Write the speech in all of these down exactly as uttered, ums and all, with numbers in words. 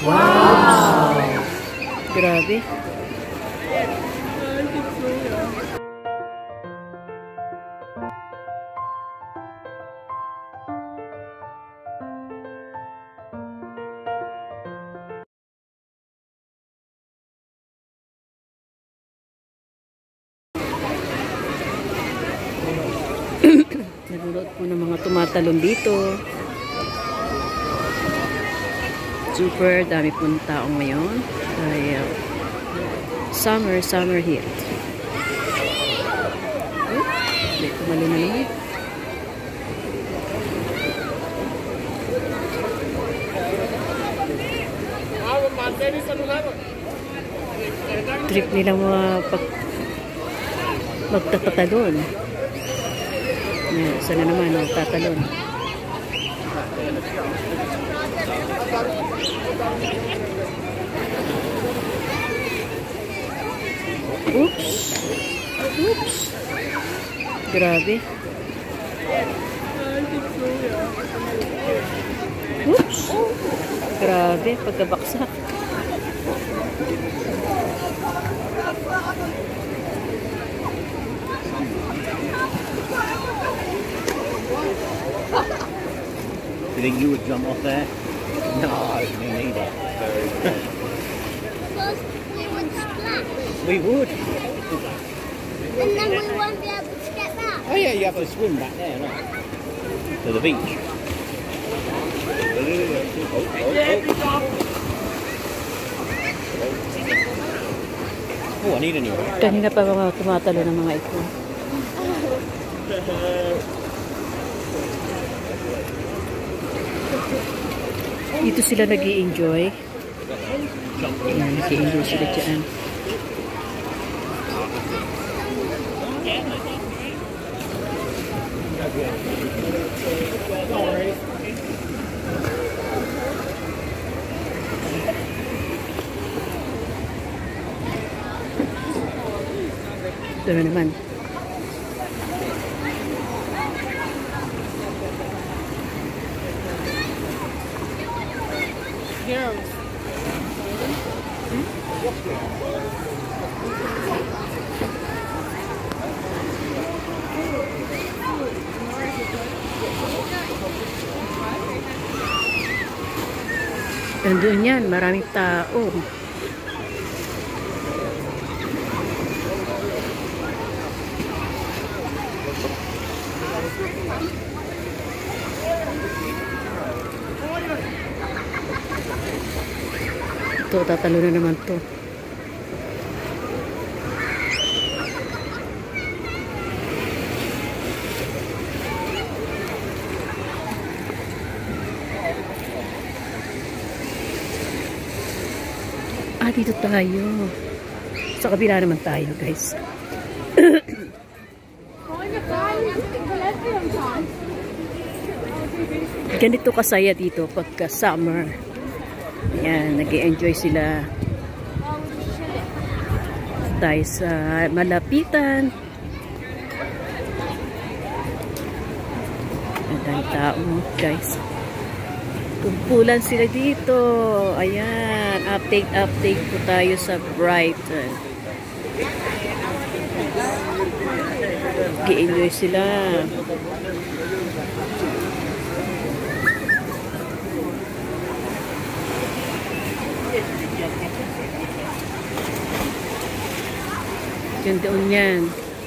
Wow! Grabe. Nagulot po ng mga tumatalon dito. Super dami pong tao ngayon. Ay, uh, summer, summer heat. Oh, may tumalo na naman. Trip nilang mga pag magtatalon. Yan, sana naman oh, tatalon. Oops. Oops. Grabe. Oops. Grabe, pagkabaksak. Do you think you would jump off there? No, me neither. Because we would splash. We would. And then we won't be able to get back. Oh yeah, you have to swim back there, look. To the beach. Oh, oh, oh. Oh, I need a new one. Kanina pa mga tumatalo ng mga ito. Dito sila nag-i-enjoy. Ayan, nag-i-enjoy sila dyan. Ito na naman. Nandun yan, maraming tao. Ito, tatalo na naman to. Ah, dito tayo. Sa kabila naman tayo, guys. Ganito kasaya dito pagka summer. Ayan, nag-i-enjoy sila. Tayo sa malapitan. Ang daming tao, guys. Kumpulan sila dito. Ayan, update, update po tayo sa Brighton. Nag-i-enjoy sila. Ganda yan.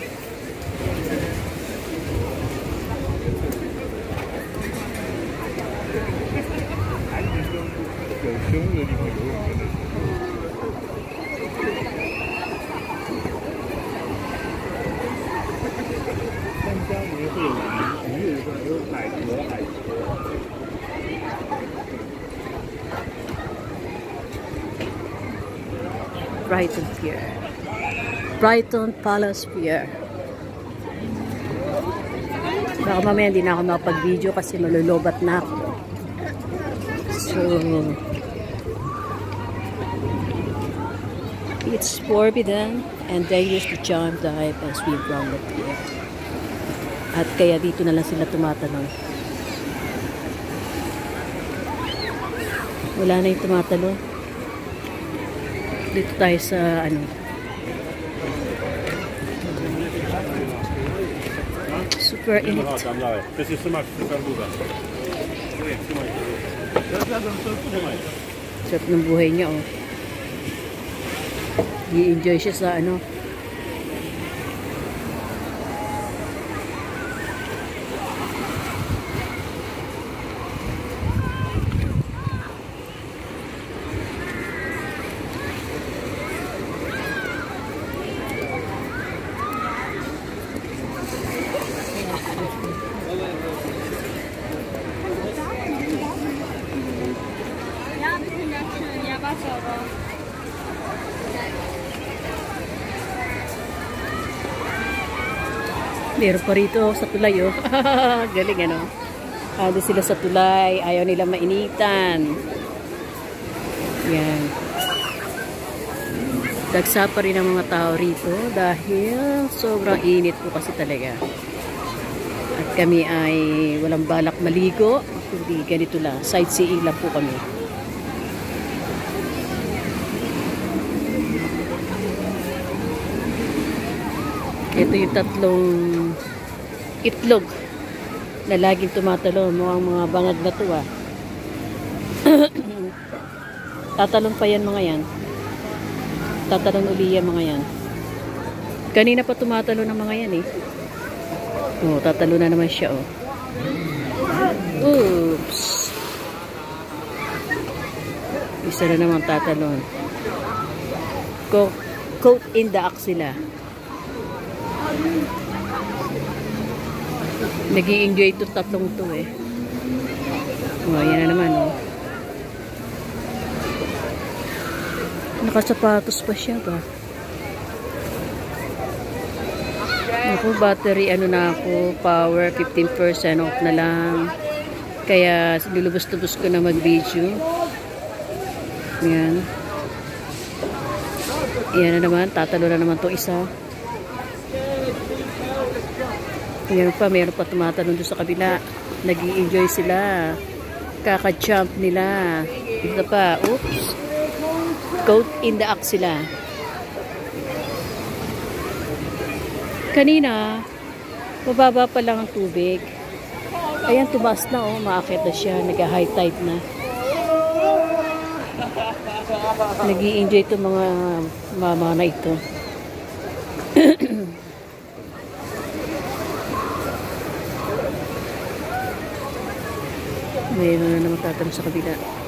Brighton Pier. Brighton Palace Pier. Baka mamaya hindi na ako makapag-video kasi malulubat na ako. So, it's forbidden and dangerous to jump, dive, and swim around the pier. At kaya dito na lang sila tumatanong. Wala na yung tumatanong. Dito tayo sa ano. Super init. Sarap ng buhay niya, oh. I-enjoy siya sa ano. Meron pa rito sa tulay, oh. Galing, ano? Ado sila sa tulay. Ayaw nila mainitan. Yan. Dagsa pa rin ang mga tao rito dahil sobrang init po kasi talaga. At kami ay walang balak maligo. Kundi ganito lang. Sightseeing lang po kami. Ito yung tatlong itlog na laging tumatalo. Mukhang mga bangag na to, ah. Tatalon pa yan mga yan. Tatalon uli yan mga yan. Kanina pa tumatalo ng mga yan, eh. Oh, tatalo na naman siya, oh. Oops. Isa na naman tatalon. Coat in the axilla. Nag-i-enjoy ito tatlong to, eh. Oh, yan na naman, oh. Nakasapatos pa siya ba? Ako, battery, ano na ako, power, fifteen percent off na lang. Kaya, nilubos-tubos ko na mag-video. Yan. Yan na naman, tatalo na naman to isa. Meron pa, meron pa tumatalon doon sa kabila. Nag-i-enjoy sila. Kaka-jump nila. Ito pa, oops. Coat in the axilla. Kanina, mababa pa lang ang tubig. Ayan, tumaas na, oh. Maakit na siya. Nag-high tide na. Nag-i-enjoy itong mga mama na ito. Mayroon na naman tatanong sa kabila.